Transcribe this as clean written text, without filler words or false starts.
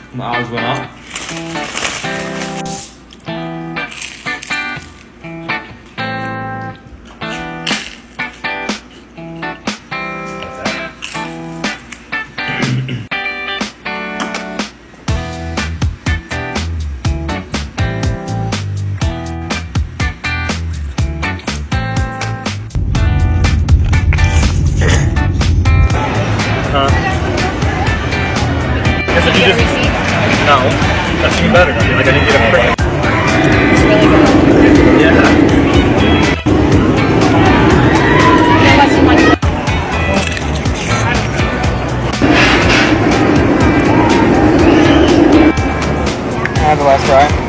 My eyes went up. Guess if you just... No. That's even better. I mean, like I didn't get a frickin'... It's really good. Yeah. I have the last try.